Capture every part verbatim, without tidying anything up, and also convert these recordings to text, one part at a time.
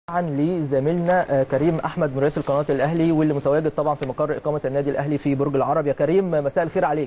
لزميلنا كريم احمد مراسل قناه الاهلي واللي متواجد طبعا في مقر اقامه النادي الاهلي في برج العرب. يا كريم مساء الخير عليك.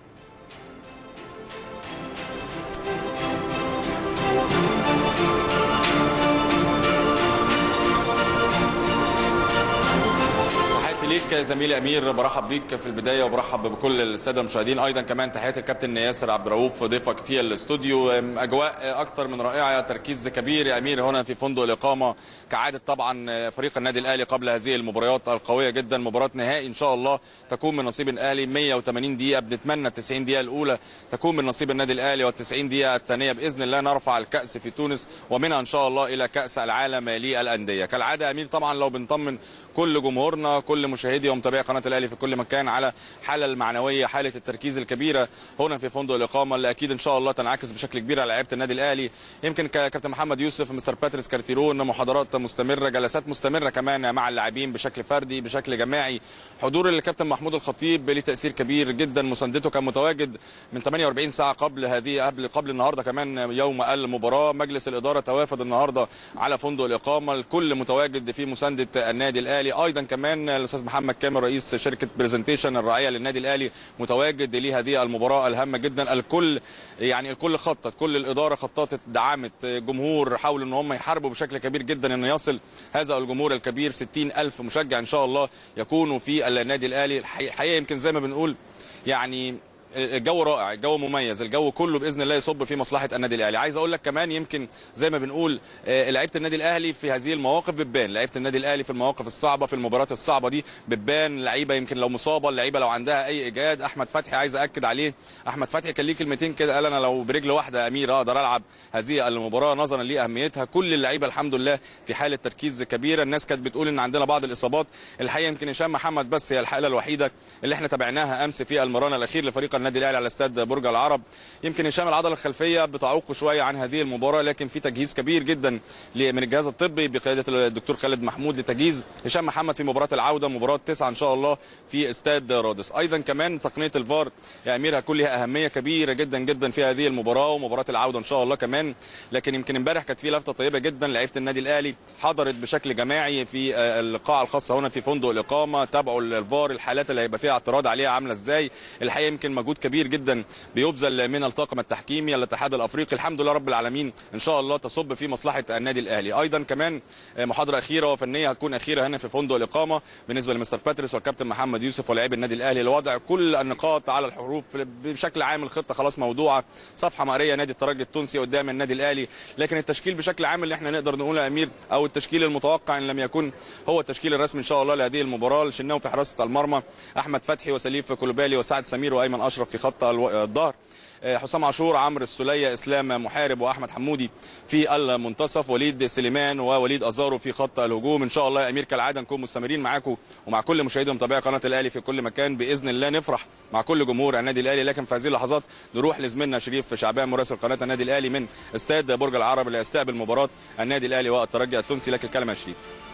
ليك زميلي امير، برحب بيك في البدايه وبرحب بكل الساده المشاهدين. ايضا كمان تحياتي الكابتن ياسر عبد الرؤوف ضيفك في الاستوديو. اجواء اكثر من رائعه، تركيز كبير يا امير هنا في فندق الاقامه كعاده طبعا فريق النادي الاهلي قبل هذه المباريات القويه جدا. مباراه نهائي ان شاء الله تكون من نصيب الاهلي، مية وثمانين دقيقه، بنتمنى التسعين دقيقه الاولى تكون من نصيب النادي الاهلي والتسعين دقيقه الثانيه باذن الله نرفع الكاس في تونس ومنها ان شاء الله الى كاس العالم للانديه. كالعاده يا امير طبعا لو بنطمن كل جمهورنا كل مشاهدي ومتابعي قناه الاهلي في كل مكان على الحاله المعنويه، حاله التركيز الكبيره هنا في فندق الاقامه اللي اكيد ان شاء الله تنعكس بشكل كبير على لعيبه النادي الاهلي. يمكن كابتن محمد يوسف، مستر باتريس كارتيرون، محاضرات مستمره، جلسات مستمره كمان مع اللاعبين بشكل فردي بشكل جماعي. حضور الكابتن محمود الخطيب له تاثير كبير جدا، مساندته كان متواجد من ثمانية وأربعين ساعه قبل هذه قبل قبل النهارده كمان يوم المباراه. مجلس الاداره توافد النهارده على فندق الاقامه، الكل متواجد في مسانده النادي الاهلي. ايضا كمان الاستاذ محمد كامل رئيس شركه برزنتيشن الراعيه للنادي الاهلي متواجد لهذه المباراه الهامه جدا. الكل يعني الكل خطط، كل الاداره خططت، دعمت جمهور، حاولوا ان هم يحاربوا بشكل كبير جدا ان يصل هذا الجمهور الكبير ستين ألف مشجع ان شاء الله يكونوا في النادي الاهلي. الحقيقه يمكن زي ما بنقول يعني الجو رائع، الجو مميز، الجو كله باذن الله يصب في مصلحه النادي الاهلي. عايز اقول لك كمان يمكن زي ما بنقول لعيبه النادي الاهلي في هذه المواقف بتبان، لعيبه النادي الاهلي في المواقف الصعبه في المباريات الصعبه دي بتبان. لعيبه يمكن لو مصابه، اللعيبه لو عندها اي اجهاد. احمد فتحي عايز اكد عليه، احمد فتحي كان ليه كلمتين كده، قال انا لو برجل واحده يا امير اقدر العب هذه المباراه نظرا لاهميتها. كل اللعيبه الحمد لله في حاله تركيز كبيره. الناس كانت بتقول ان عندنا بعض الاصابات، الحقيقه يمكن هشام محمد بس هي الحاله الوحيده اللي احنا تابعناها امس في المران الاخير لفريق النادي الاهلي على استاد برج العرب. يمكن هشام العضله الخلفيه بتعوقه شويه عن هذه المباراه، لكن في تجهيز كبير جدا من الجهاز الطبي بقياده الدكتور خالد محمود لتجهيز هشام محمد في مباراه العوده، مباراه تسعة ان شاء الله في استاد رادس. ايضا كمان تقنيه الفار يا امير هيكون لها اهميه كبيره جدا جدا في هذه المباراه ومباراه العوده ان شاء الله كمان. لكن يمكن امبارح كانت في لفته طيبه جدا، لعيبه النادي الاهلي حضرت بشكل جماعي في القاعه الخاصه هنا في فندق الاقامه، تابعوا الفار، الحالات اللي هيبقى فيها اعتراض عليها عامله ازاي. الحقيقه يمكن مجهود كبير جدا بيبذل من الطاقم التحكيمي الاتحاد الافريقي، الحمد لله رب العالمين ان شاء الله تصب في مصلحه النادي الاهلي. ايضا كمان محاضره اخيره وفنيه هتكون اخيره هنا في فندق الاقامه بالنسبه لمستر باتريس والكابتن محمد يوسف ولاعبي النادي الاهلي لوضع كل النقاط على الحروف بشكل عام. الخطه خلاص موضوعه، صفحه مقريه نادي الترجي التونسي قدام النادي الاهلي، لكن التشكيل بشكل عام اللي احنا نقدر نقوله يا امير او التشكيل المتوقع ان لم يكن هو التشكيل الرسمي ان شاء الله لهذه المباراه. الشناوي في حراسه المرمى، احمد فتحي وسليف كولوبالي وسعد سمير وايمن اشرف في خط الظهر، حسام عاشور، عمرو السوليه، اسلام محارب واحمد حمودي في المنتصف، وليد سليمان ووليد ازارو في خط الهجوم. ان شاء الله يا امير كالعاده نكون مستمرين معاكم ومع كل مشاهدي ومتابعي قناه الاهلي في كل مكان باذن الله، نفرح مع كل جمهور النادي الاهلي. لكن في هذه اللحظات نروح لزميلنا شريف شعبان مراسل قناه النادي الاهلي من استاد برج العرب اللي يستقبل مباراه النادي الاهلي والترجي التونسي. لك الكلمه يا شريف.